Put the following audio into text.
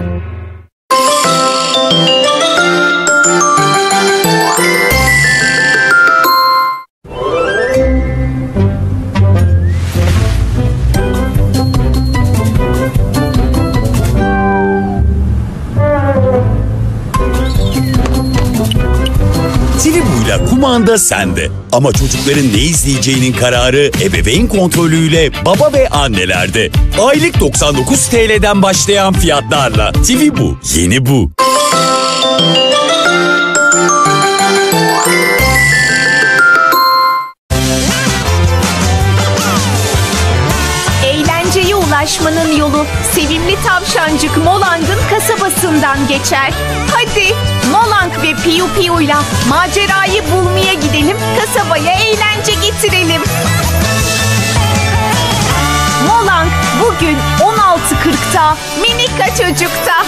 TVBU'yla kumanda sende. Ama çocukların ne izleyeceğinin kararı ebeveyn kontrolüyle baba ve annelerde. Aylık 99 TL'den başlayan fiyatlarla. TVBU, yeni bu. Eğlenceye ulaşmanın yolu sevimli tavşancık Molang'ın kasabasından geçer. Hadi Molang ve Piyu Piyu'yla macerayı bulmaya gidelim, kasabaya eğlence getirelim. Molang bugün 16.40'ta Minika Çocuk'ta.